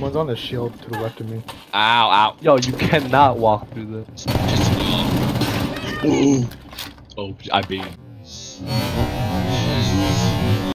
Someone's on the shield to the left of me. Ow, ow. Yo, you cannot walk through this. Ooh. Oh, I beat.